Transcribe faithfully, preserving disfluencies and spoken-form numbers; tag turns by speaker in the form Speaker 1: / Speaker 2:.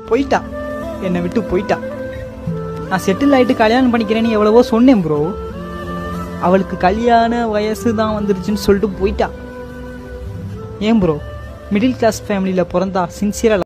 Speaker 1: போயிட்டா, என்னை விட்டு போயிட்டா. நான் செட்டில் ஆகிட்டு கல்யாணம் பண்ணிக்கிறேன்னு எவ்வளவோ சொன்னேன் ப்ரோ. அவளுக்கு கல்யாண வயசு தான் வந்துருச்சுன்னு சொல்லிட்டு போயிட்டா. ஏன் ப்ரோ, மிடில் கிளாஸ் ஃபேமிலியில் பிறந்தா சின்சியராக